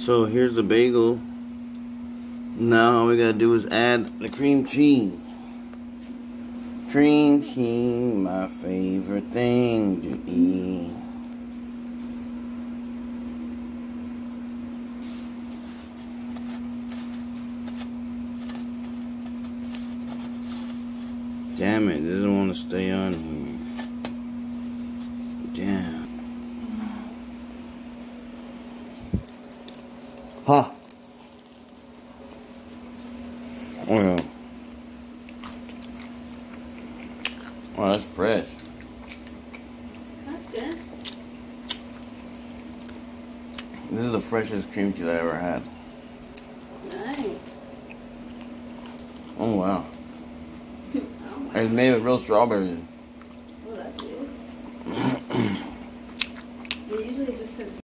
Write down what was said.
So here's the bagel. Now all we gotta do is add the cream cheese. Cream cheese, my favorite thing to eat. Damn it, it doesn't want to stay on here. Damn. Ha! Oh, oh, that's fresh. That's good. This is the freshest cream cheese I ever had. Nice. Oh, wow. Oh, wow. It's made with real strawberries. Oh, that's good. It usually just says